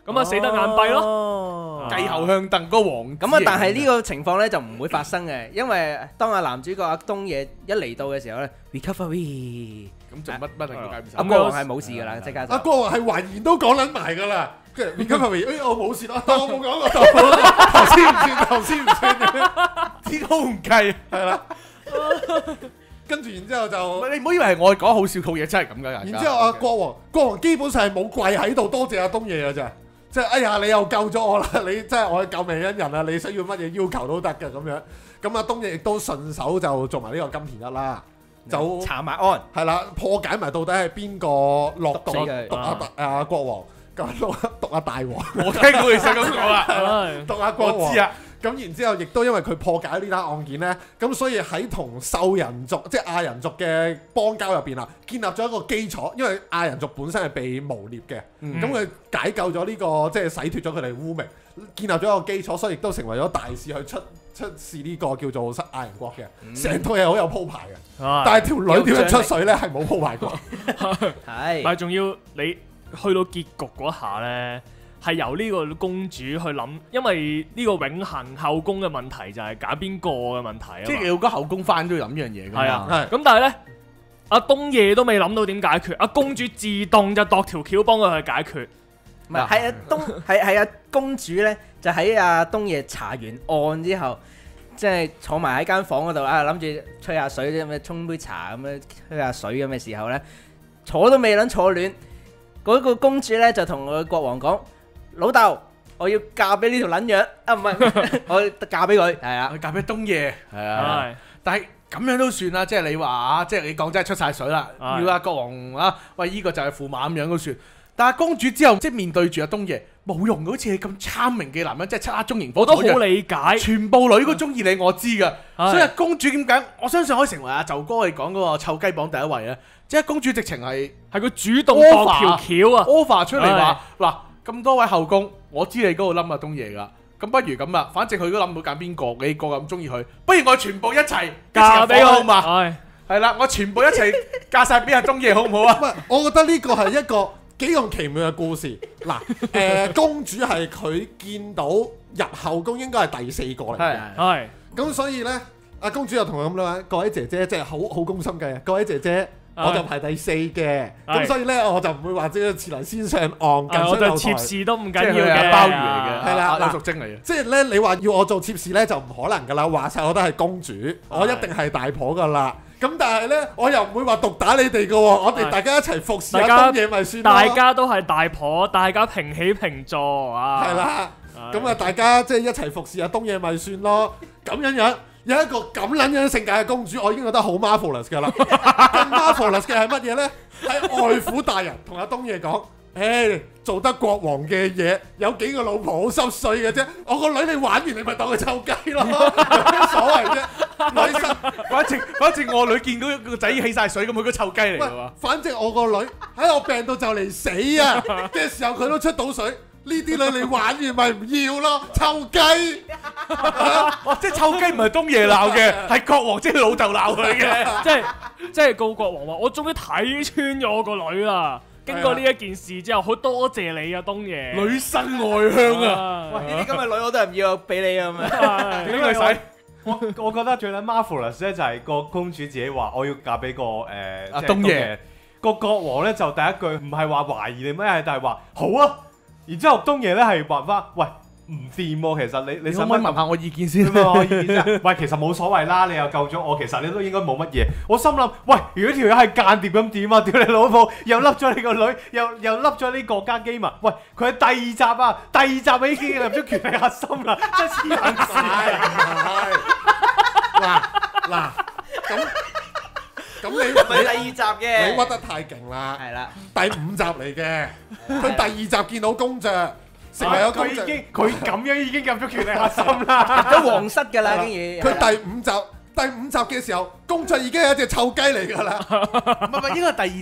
咁啊死得眼閉咯， 繼後向鄧個王。 咁啊，但係呢個情況咧就唔會發生嘅，因為當阿男主角阿東野一嚟到嘅時候咧 ，recovery， 咁做乜定要介阿國王係冇事㗎啦，即刻。 阿國王係還言都講撚埋㗎啦，跟住 recovery， 我冇事啦，當我冇講過，頭先唔算，頭先唔算嘅， 啲都唔計， 係啦。跟住然之後就， 你唔好以為係我講好笑套嘢，真係咁㗎。 然之後阿國王基本上係冇跪喺度多謝阿東野㗎咋，即係哎呀你又救咗我啦，你真係我係救命恩人啊，你需要乜嘢要求都得嘅咁樣。咁阿東野亦都順手就做埋呢個金田一啦，就查埋案， 係啦，破解埋到底係邊個落毒毒阿國王，咁毒阿大王。 我聽過你想咁講啦， 毒阿國王。 我知啊。 咁然之後，亦都因為佢破解呢單案件呢，咁所以喺同獸人族即係亞人族嘅邦交入邊啦，建立咗一個基礎。因為亞人族本身係被誣衊嘅，咁佢解救咗呢個即係洗脫咗佢哋污名，建立咗一個基礎，所以亦都成為咗大使去出示呢個叫做亞人國嘅。成套嘢好有鋪排嘅，但係條女點樣出水呢？係冇鋪排過。 係，但係仲要你去到結局嗰下呢。係由呢個公主去諗，因為呢個永恆後宮嘅問題就係揀邊個嘅問題啊， 即係要個後宮翻都要諗樣嘢㗎嘛。 係啊，咁但係咧，阿東野都未諗到點解決，阿公主自動就度條橋幫佢去解決。 唔係，係阿公主咧，就喺阿東野查完案之後，即係坐埋喺間房嗰度啊，諗住吹下水咁樣，沖杯茶咁樣吹下水咁嘅時候咧，坐都未撚坐暖，嗰個公主咧就同個國王講。老豆，我要嫁俾呢條撚樣啊！唔係，我嫁俾佢，係啊， 嫁俾東野，係啊。但係咁樣都算啦，即係你話啊，即係你講真係出晒水啦。要阿國王啊，喂，依個就係駙馬咁樣都算。但係公主之後，即係面對住阿東野，冇用嘅，好似你咁聰明嘅男人，即係漆黑中螢火。 我都好理解， 全部女都中意你，我知㗎。所以公主點解？我相信可以成為阿就哥你講嗰個臭雞榜第一位啊！即係公主直情係佢主動放條橋啊 ，offer 出嚟話嗱。咁多位後宮，我知你嗰度冧阿東野噶，咁不如咁啦，反正佢都諗唔到揀邊個，你個咁中意佢，不如我全部一齊嫁俾我好嘛？係啦，我全部一齊嫁晒俾阿東野好唔好啊？ 我覺得呢個係一個幾咁奇妙嘅故事。嗱，公主係佢見到入後宮應該係第4個嚟嘅， 係。 咁所以呢，阿公主就同佢咁樣，各位姐姐即係好攻心計啊！各位姐姐。我就排第4嘅，咁所以咧我就唔會話即係遲嚟先上岸，近我就妾侍都唔緊要嘅，鮑魚嚟嘅， 係啦， 柳淑精嚟嘅。即係咧，你話要我做妾侍咧就唔可能噶啦，話晒我都係公主，我一定係大婆噶啦。咁但係咧，我又唔會話毒打你哋嘅喎，我哋大家一齊服侍阿東野咪算咯。 大家都係大婆，大家平起平坐啊！ 係啦，咁啊大家即係一齊服侍阿東野咪算咯，咁樣。有一個咁撚樣性格嘅公主，我已經覺得好 marvelous 㗎啦。更 marvelous 嘅係乜嘢呢？係外父大人同阿東野講：做得國王嘅嘢，有幾個老婆好濕碎嘅啫。我個女你玩完，你咪當佢臭雞咯，有咩所謂啫？女神， 反正我女見到個仔起晒水咁，佢個臭雞嚟㗎嘛。 反正我個女喺我病到就嚟死啊嘅時候，佢都出到水。呢啲女你玩完咪唔要咯，臭雞！ 即係臭雞唔係東野鬧嘅，係國王即係老豆鬧佢嘅。 即係告國王話：我終於睇穿咗我個女啦！經過呢一件事之後，好多謝你啊，東野。 女生外向啊！ 喂，呢啲咁嘅女我都係唔要俾你咁樣。 點解使？ 我覺得最撚 marvelous 咧就係個公主自己話：我要嫁俾個阿東野。 個國王咧就第一句唔係話懷疑你咩，但係話好啊。然之後東野咧係話翻：喂，唔掂喎，其實你可唔可以問下我意見先？ 我意見先。喂，其實冇所謂啦，你又救咗我，其實你都應該冇乜嘢。我心諗，喂，如果條友係間諜咁點啊？屌你老母，又笠咗你個女，又笠咗呢國家機密。喂，佢係第2集啊，第2集已經入咗權力核心啦，真係黐撚線。 嗱，咁你第2集嘅， 你屈得太勁啦。 係啦， 第5集嚟嘅，佢第2集見到公爵，成為咗公爵， 佢咁樣已經入咗權力核心啦， 入咗皇室㗎啦，竟然。 佢第5集嘅時候，公爵已經係一隻臭雞嚟㗎啦。 唔係，應該係第2集。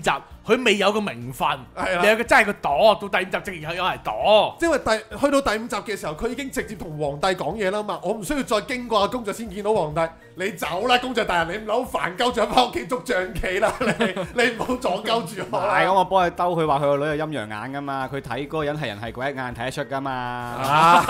佢未有個名分， 係啦你有個真係個朵，到第5集直然有係朵。 因為去到第5集嘅時候，佢已經直接同皇帝講嘢啦嘛，我唔需要再經過阿公爵先見到皇帝。你走啦，公爵大人，你唔好煩鳩住翻屋企捉象棋啦，你唔好阻鳩住我。 係咁，我幫佢兜，佢話佢個女有陰陽眼噶嘛，佢睇嗰個人係人係鬼一眼睇得出噶嘛。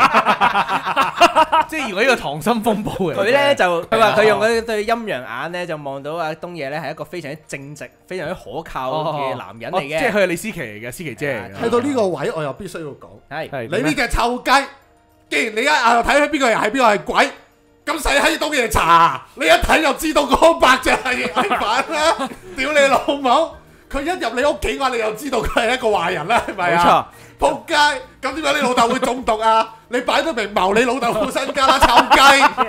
即係如果呢個溏心風暴嘅， 佢咧就佢話佢用嗰對陰陽眼咧就望到阿東野咧係一個非常之正直、非常之可靠嘅男人嚟嘅。 即係佢係李思琪嚟嘅，思琪姐嚟嘅。 去到呢個位，我又必須要講， 係你呢隻臭雞，既然你一睇佢邊個人係邊個係鬼。咁使喺東野查，你一睇就知道嗰8隻係反啦！屌你老母！佢一入你屋企嘅話，你又知道佢係一個壞人啦，係咪啊？冇錯，仆街！咁點解你老豆會中毒啊？你擺到明謀你老豆副身家啦，臭雞！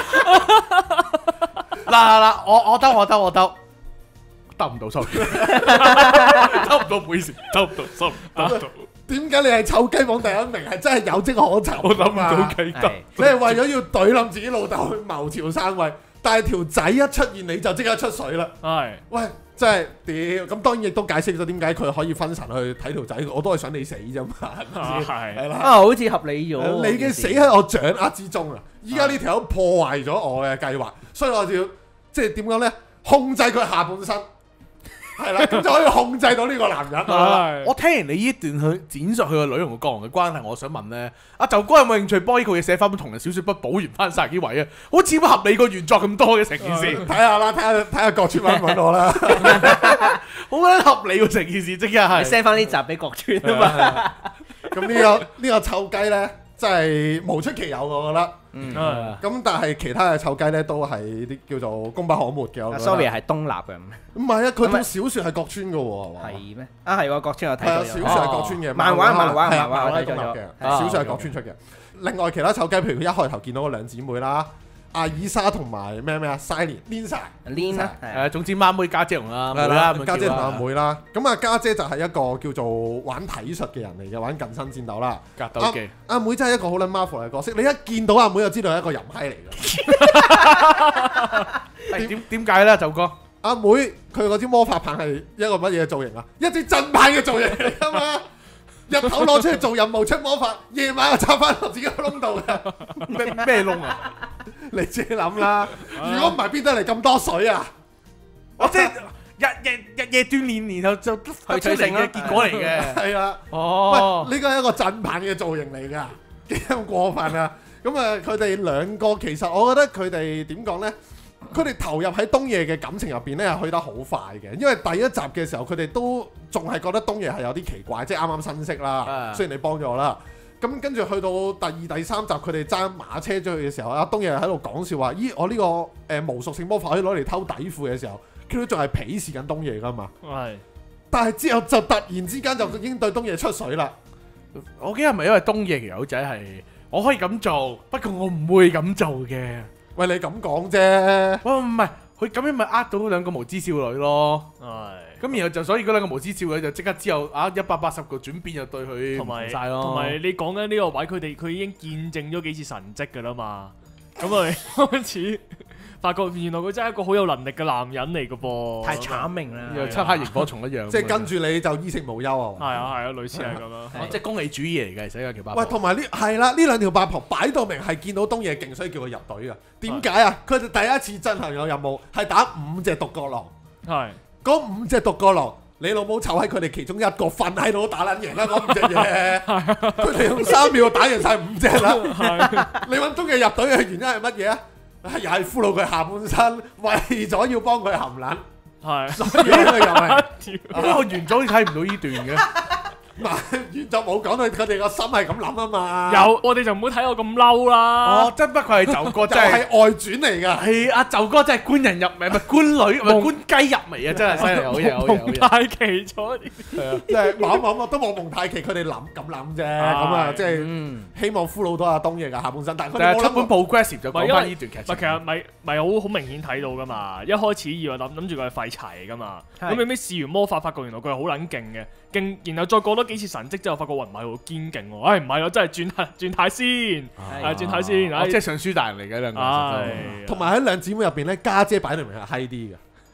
嗱，我得唔到 sorry， 得唔到，唔好意思，得唔到 sorry， 得唔到。 點解你係臭雞榜第1名？係真係有跡可尋。 我諗唔到幾多， 你係為咗要懟冧自己老豆去謀朝篡位，但係條仔一出現你就即刻出水啦。 係， 喂，真係屌！咁當然亦都解釋咗點解佢可以分神去睇條仔，我都係想你死啫嘛，係啦。 好似合理咗。 你嘅死喺我掌握之中啊！依家呢條友破壞咗我嘅計劃，所以我就要即係點講咧？控制佢下半身。係啦，咁就可以控制到呢個男人。 我聽完你呢段去展述佢個女同個國王嘅關係，我想問咧，阿就哥有冇興趣幫呢個嘢寫翻本同人小説筆補完翻晒幾位啊？好似唔合理過原作咁多嘅成件事。睇下啦，睇下郭川揾我啦。 好撚合理喎成件事，即刻係 send 翻呢集俾郭川啊嘛。 咁呢個臭雞咧，真係無出其右，我覺得。咁但係其他嘅臭雞咧，都係啲叫做功不可沒嘅。 sorry 係東立嘅。 唔係啊，佢套小説係郭川嘅喎。 係咩？啊係喎，郭川有睇過。 小説係郭川嘅。 漫畫我睇咗咗。 小説係郭川出嘅。另外其他臭雞，譬如佢一開頭見到嗰兩姊妹啦。阿爾莎同埋咩啊 ，Lina， 總之孖妹家姐同阿妹啦，家姐同阿妹啦。咁啊家姐就係一個叫做玩體術嘅人嚟嘅，玩近身戰鬥啦。 格鬥技。 阿妹真係一個好撚 Marvel 嘅角色，你一見到阿妹就知道係一個淫閪嚟嘅。 點解咧，就哥？ 阿妹佢嗰支魔法棒係一個乜嘢造型啊？一支震棒嘅造型嚟㗎嘛！日頭攞出去做任務出魔法，夜晚又插翻落自己個窿度嘅。 咩窿啊？ 你自己諗啦。如果唔係邊得嚟咁多水啊？ 我即係日夜鍛鍊，然後就得出嚟嘅結果嚟嘅。 係啊。 哦。 喂，呢個係一個震棒嘅造型嚟㗎，幾咁過分啊！咁啊，佢哋兩個其實我覺得佢哋點講咧？佢哋投入喺東野嘅感情入邊咧，係去得好快嘅。因為第一集嘅時候，佢哋都仲係覺得東野係有啲奇怪，即係啱啱新識啦。雖然你幫咗我啦，咁跟住去到第2、第3集，佢哋揸馬車出去嘅時候，阿東野喺度講笑話：咦，我呢個無屬性魔法可以攞嚟偷底褲嘅時候，佢都仲係鄙視緊東野㗎嘛。係。但係之後就突然之間就已經對東野出水啦。 我記得係咪因為東野條友仔係我可以咁做，不過我唔會咁做嘅。 喂，你咁講啫。 喂，唔係，佢咁樣咪呃到兩個無知少女咯。係。咁然後就所以嗰兩個無知少女就即刻之後180個轉變就對佢唔晒咯。 同埋你講緊呢個位，佢已經見證咗幾次神蹟㗎啦嘛。咁咪開始發覺原來佢真係一個好有能力嘅男人嚟㗎噃。 太慘命啦， 又漆黑螢火蟲一樣。 即係跟住你就衣食無憂啊。 係啊，類似係咁樣。 即係公理主義嚟嘅，其實呢條八婆。 喂，同埋呢係啦，呢兩條八婆擺到明係見到東野勁，所以叫佢入隊㗎。點解啊？佢哋第一次進行有任務係打5隻獨角狼。係。嗰5隻獨角狼，你老母湊喺佢哋其中一個瞓喺度打撚贏啦！嗰5隻嘢，佢哋用3秒打贏晒5隻啦。你揾東野入隊嘅原因係乜嘢啊？又係俘虜佢下半身，為咗要幫佢含撚。係，所以佢又係。 點解我完咗睇唔到呢段嘅？ 原作冇講到佢哋個心係咁諗啊嘛。 有，我哋就唔好睇我咁嬲啦。 哦，真不愧係就哥，真係外傳嚟㗎。 係阿就哥真係官人入味，唔係官女，唔係官雞入味啊！真係犀利，好嘢，好嘢。 蒙太奇咗啲。 係啊，即係冇都冇蒙太奇，佢哋諗啫。咁啊，即係希望俘虜到阿東野嘅下半身，但係佢哋冇出本 progressive 就講翻呢段劇情。 其實咪好明顯睇到㗎嘛。一開始以為諗住佢係廢柴嚟㗎嘛。咁後尾試完魔法，發覺原來佢係好撚勁嘅。勁，然後再過多幾次神蹟之後，發覺唔係好堅勁喎。唉，唔係咯，真係轉太先，係轉太先。即係尚書大人嚟嘅兩個。 同埋喺兩姊妹入邊咧，家姐擺到明係閪啲嘅。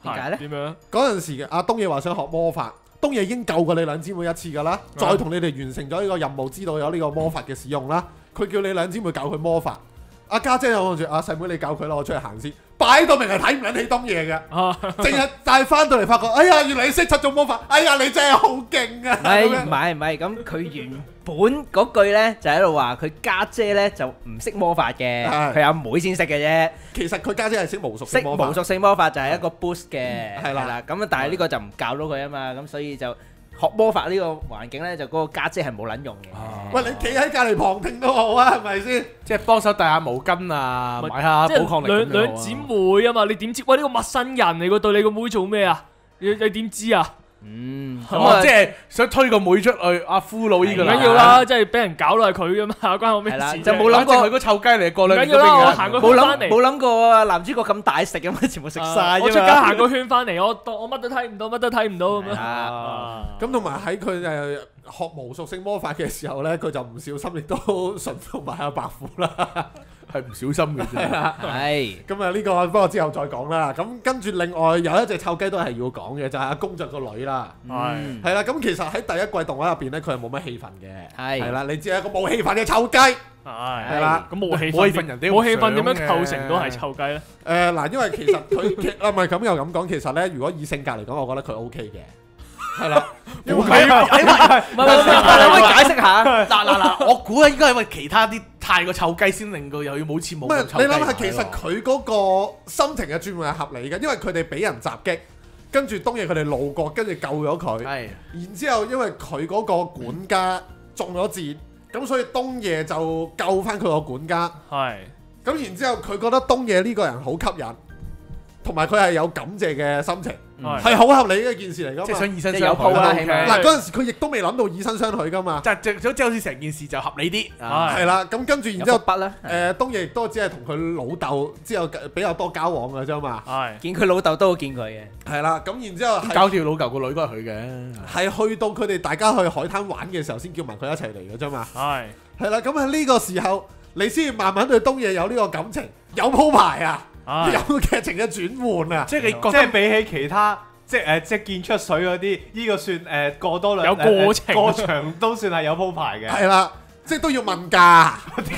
點解咧？ 點樣？ 嗰陣時阿東野話想學魔法，東野已經救過你兩姊妹一次㗎啦，再同你哋完成咗呢個任務，知道有呢個魔法嘅使用啦，佢叫你兩姊妹教佢魔法。阿家姐又望住阿細妹，你教佢啦，我出去行先。擺到明係睇唔撚起東野嘅，淨係但係翻到嚟發覺，哎呀，原來你識七種魔法，哎呀，你真係好勁啊！ 唔係，咁佢原本嗰句咧就喺度話佢家姐咧就唔識魔法嘅，佢阿妹先識嘅啫。 其實佢家姐係識巫術識魔法， 巫術性魔法就係一個 boost 嘅， 係啦。 咁啊，但係呢個就唔教到佢啊嘛，咁所以就學魔法呢個環境咧，就嗰個家姐係冇撚用嘅。 喂，你企喺隔離旁聽都好啊，係咪先？ 即係幫手帶下毛巾啊，買下寶礦力咁樣啊。 兩姊妹啊嘛，你點知？喂，呢個陌生人嚟㗎，對你個妹做咩啊？你點知啊？ 咁即係想推個妹出去，阿俘虜呢個唔緊要啦，即係俾人搞到係佢噶嘛，關我咩事？ 就冇諗過佢嗰臭雞嚟過兩年唔緊要啦，我行個圈翻嚟， 冇諗過男主角咁大食咁，全部食晒。 我出街行個圈翻嚟，我乜都睇唔到，乜都睇唔到咁樣。 咁同埋喺佢學無屬性魔法嘅時候咧，佢就唔小心亦都馴服埋阿白虎啦。 係唔小心嘅啫， 係咁啊呢個不過之後再講啦。咁跟住另外有一隻臭雞都係要講嘅，就係阿公爵個女啦。係啦，咁其實喺第一季動畫入邊咧，佢係冇乜戲份嘅。係啦，你知係一個冇戲份嘅臭雞。係啦， 咁冇氣氛人哋冇氣氛點樣構成到係臭雞咧？ 嗱，因為其實佢唔係咁又咁講，其實咧如果以性格嚟講，我覺得佢 OK 嘅。係啦，因為唔係，你可以解釋下。 嗱，我估應該係因為其他啲太過臭雞先令到又要冇似冇咁臭雞。 你諗下，其實佢嗰個心情嘅轉換係合理嘅，因為佢哋俾人襲擊，跟住東野佢哋路過，跟住救咗佢。係，然之後因為佢嗰個管家中咗箭，咁所以東野就救翻佢個管家。係，咁然之後佢覺得東野呢個人好吸引，同埋佢係有感謝嘅心情。係好合理嘅一件事嚟㗎嘛， 即係想以身有相許啦。 嗱，嗰陣時佢亦都未諗到以身相許㗎嘛， 即係好似成件事就合理啲。 係啦，咁跟住然之後筆咧， 東野亦都只係同佢老豆之後比較多交往㗎啫嘛。 係見佢老豆都好見佢嘅。係啦，咁然之後搞掂老豆個女都係佢嘅。 係去到佢哋大家去海灘玩嘅時候，先叫埋佢一齊嚟嘅啫嘛。係啦，咁喺呢個時候，你先慢慢對東野有呢個感情，有鋪排啊。有劇情嘅轉換啊！ 即係你覺得比起其他即係見出水嗰啲，呢個算過多兩有過程， 過場都算係有鋪排嘅。 係啦，即係都要問價，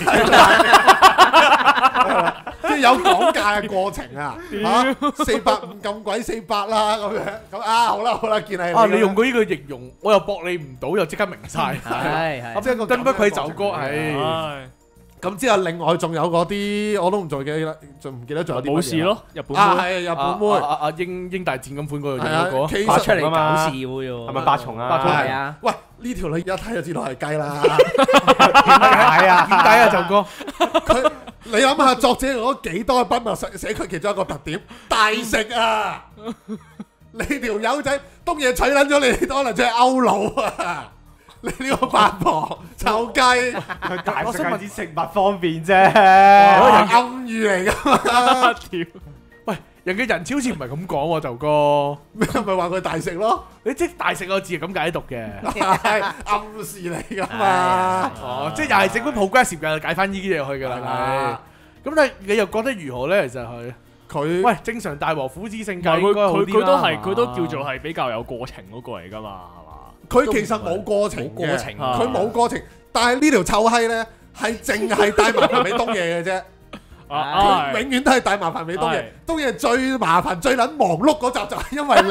即係有講價嘅過程啊！450咁鬼400啦咁樣，咁好啦，見你你用過呢個形容，我又駁你唔到，又即刻明晒。 係即係個登不愧走歌係。 咁之後另外仲有嗰啲我都唔再記得，仲唔記得仲有啲冇事咯，日本妹係日本妹阿英大戰咁款嗰個有其實出嚟搞笑喎， 係咪八重啊？ 八重係啊！ 喂，呢條女一睇就知道係雞啦。 點解啊，就哥？ 佢你諗下，作者用咗幾多筆墨寫佢其中一個特點，大食啊！你條友仔東野取撚咗你，可能真係歐佬啊！你呢個八婆臭雞， 佢大食係啲食物方便啫， 暗喻嚟㗎嘛？ 喂，人嘅人設好似唔係咁講喎，就哥， 咩咪話佢大食咯？ 你即係大食個字係咁解讀嘅， 係暗示嚟㗎嘛？ 哦，即係又係整本 progressive 嘅解翻呢啲嘢去㗎啦。咁但係你又覺得如何咧？其實佢喂正常大和虎之性格應該好啲啦。 佢都叫做係比較有過程嗰個嚟㗎嘛。 佢其實冇過程嘅，佢冇過程，但係呢條臭閪咧係淨係帶麻煩俾東野嘅啫，佢永遠都係帶麻煩俾東野。東野最麻煩、最撚忙碌嗰集就係因為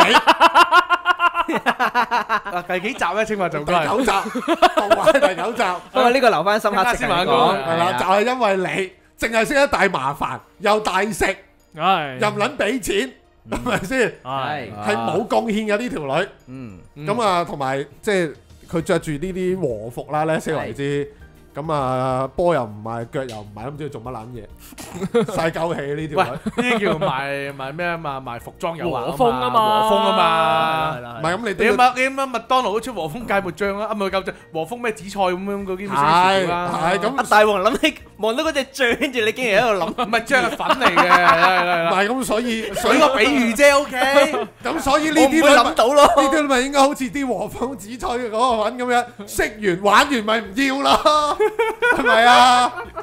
你。 第幾集咧？請問就第9集，動畫第9集。 不過呢個留翻深刻先講， 係啦，就係因為你淨係識得帶麻煩，又大食，又唔撚俾錢。係咪先？係冇貢獻嘅呢條女。咁啊，同埋即係佢着住呢啲和服啦咧，先為之。咁啊，波又唔係，腳又唔係，咁知佢做乜撚嘢？晒鳩氣呢條女。 呢啲叫賣咩啊嘛？賣服裝誘惑和風啊嘛， 和風啊嘛。 唔係咁你你麥當勞都出和風芥末醬啊？唔係夠隻和風咩紫菜咁樣嗰啲。 係咁。 阿大王諗起望到嗰隻醬，跟住你竟然喺度諗， 唔係醬係粉嚟嘅。 唔係咁，所以個比喻啫，OK。 咁所以呢啲會諗到咯。 呢啲咪應該好似啲和風紫菜嘅嗰個粉咁樣，食完玩完咪唔要咯。係咪啊？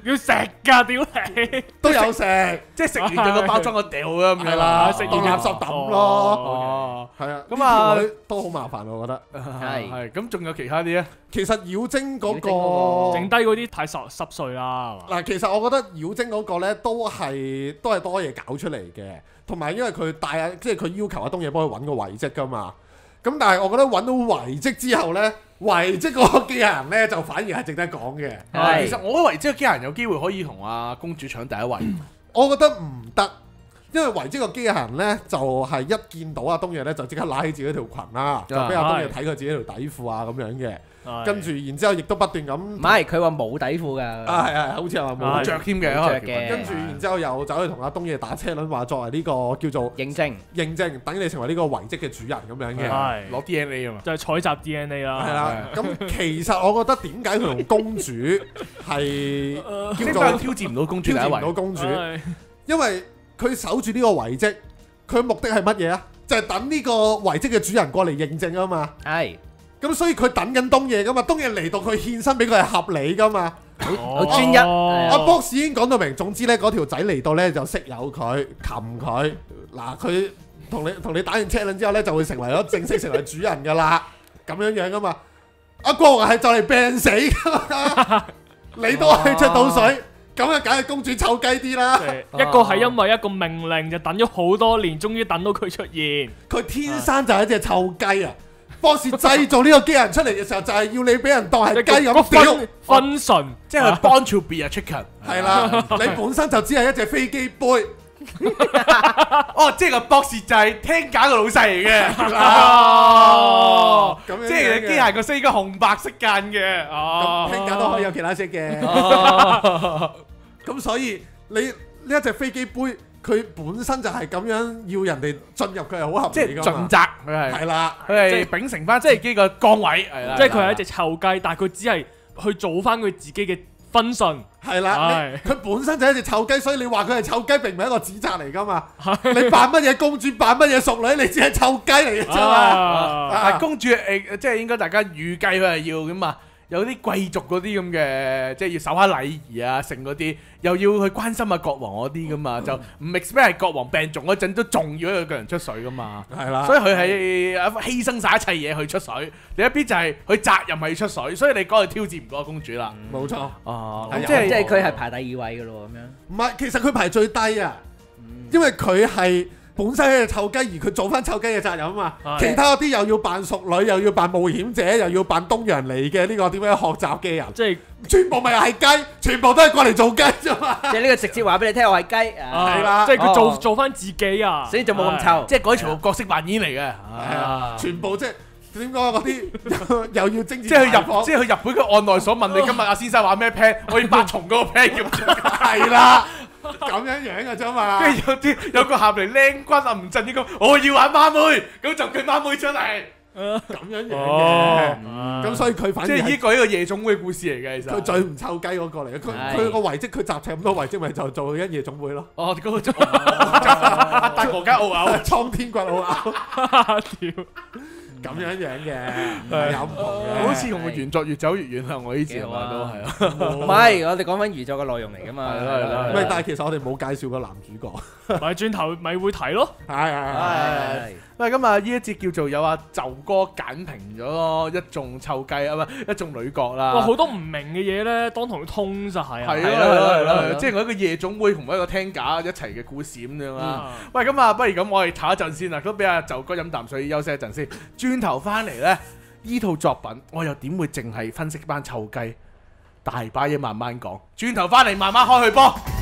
要食㗎，屌你！ 都有食， 即係食完咗個包裝個掉啊咁樣係啦， 食完當垃圾抌咯。 哦， 係啊， 咁啊呢條女都好麻煩我覺得。 係咁，仲有其他啲咧？ 其實妖精嗰妖精嗰個剩低嗰啲太濕碎啦，係嘛？ 嗱，其實我覺得妖精嗰個咧都係多嘢搞出嚟嘅，同埋因為佢帶即係佢要求阿東野幫佢揾個遺跡噶嘛。咁但係我覺得揾到遺跡之後咧，遺跡嗰個機械人咧就反而係值得講嘅。 其實我覺得遺跡嘅機械人有機會可以同阿公主搶第一位。 我覺得唔得，因為遺跡個機械人咧就係一見到阿東野咧就即刻拉起自己條裙啦，就俾阿東野睇佢自己條底褲啊咁樣嘅。跟住然之後亦都不斷咁， 唔係佢話冇底褲㗎。 係好似係話冇着添嘅， 着嘅。 跟住然之後又走去同阿東野打車輪，話作為呢個叫做認證， 等你成為呢個遺跡嘅主人咁樣嘅。 係攞 DNA 啊嘛， 就係採集 DNA 啦。 係啦，咁其實我覺得點解佢同公主係叫做挑戰唔到公主第一位挑戰唔到？公主，因為佢守住呢個遺跡，佢目的係乜嘢啊？就係等呢個遺跡嘅主人過嚟認證啊嘛。 係咁所以佢等緊東野噶嘛，東野嚟到佢獻身俾佢係合理噶嘛。 好專一。 阿 boss 已經講到明，總之咧嗰條仔嚟到咧就識有佢擒佢。嗱，佢同你打完車輪之後咧就會成為咗正式成為主人噶啦，咁樣噶嘛。阿國王係就嚟病死噶嘛，你都可以出到水，咁啊梗係公主臭雞啲啦。 一個係因為一個命令就等咗好多年，終於等到佢出現。 佢天生就係一隻臭雞啊！boss 製造呢個機人出嚟嘅時候，就係要你俾人當係雞咁屌。 分純， 即係 born to be a chicken。 係啦，你本身就只係一隻飛機杯。 哦，即係個博士就係聽假個老細嚟嘅。 哦，咁樣即係機械個色應該紅白色間嘅。哦， 聽假都可以有其他色嘅。咁所以你呢一隻飛機杯，佢本身就係咁樣要人哋進入，佢係好合即係理㗎嘛。 盡責，佢係係啦， 佢係秉承翻自己個崗位，係啦， 即係佢係一隻臭雞，但係佢只係去做翻佢自己嘅分順。 係啦， 係佢本身就係一隻臭雞，所以你話佢係臭雞並唔係一個指責嚟㗎嘛。你扮乜嘢公主，扮乜嘢淑女，你只係臭雞嚟嘅啫嘛。 但公主即係應該大家預計佢係要咁嘛。有啲貴族嗰啲咁嘅，即係要守下禮儀啊，剩嗰啲又要去關心下國王嗰啲噶嘛，就唔 expect 係國王病重嗰陣都仲要一個人出水噶嘛， 係啦， 所以佢係犧牲晒一切嘢去出水。另一邊就係佢責任係要出水，所以你講佢挑戰唔過公主啦。 冇錯。 哦， 係即係佢係排第2位嘅咯，咁樣。 唔係，其實佢排最低啊，因為佢係本身係隻臭雞，而佢做翻臭雞嘅責任啊嘛。其他嗰啲又要扮淑女，又要扮冒險者，又要扮東洋嚟嘅呢個點樣學習嘅人， 即係全部咪係雞，全部都係過嚟做雞啫嘛。 即係呢個直接話俾你聽，我係雞。 係啦， 即係佢做翻自己啊， 所以就冇咁臭。 即係嗰啲全部角色扮演嚟嘅。 係啊，全部即係點講嗰啲又要精緻， 即係去日本嘅案內所問你今日阿先生玩咩 plan，我要八重嗰個 plan 咁。 係啦。咁樣嘅啫嘛， 跟住有個下嚟靚軍啊，吳鎮呢個，我要玩媽妹，咁就叫媽妹出嚟， 咁樣嘅，咁所以佢反而即係呢個夜總會故事嚟嘅，其實佢最唔臭雞嗰個嚟嘅，佢個遺跡佢集齊咁多遺跡，咪就做緊夜總會咯。 哦，嗰個大國家澳牛， 蒼天掘澳牛， 屌！ 咁樣樣嘅，有唔同嘅， 好似同個原作越走越遠啦。我呢次話都係啊， 唔係，我哋講緊原作嘅內容嚟噶嘛。 唔係，但係其實我哋冇介紹過男主角， 咪轉頭咪會睇咯。 係。 喂，咁啊，呢一節叫做有阿就哥簡評咗一眾臭雞啊，唔係一眾女角啦。 哇，好多唔明嘅嘢咧，當堂通晒啊！ 係咯，即係我一個夜總會同一個聽假一齊嘅故事咁樣啦。喂，咁啊，不如咁，我哋唞一陣先啦，咁俾阿就哥飲啖水休息一陣先。轉頭翻嚟咧，依套作品我又點會淨係分析班臭雞？大把嘢慢慢講。轉頭翻嚟慢慢開去波。